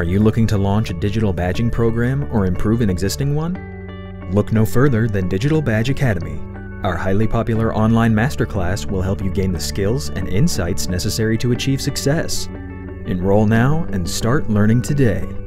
Are you looking to launch a digital badging program or improve an existing one? Look no further than Digital Badge Academy. Our highly popular online masterclass will help you gain the skills and insights necessary to achieve success. Enroll now and start learning today.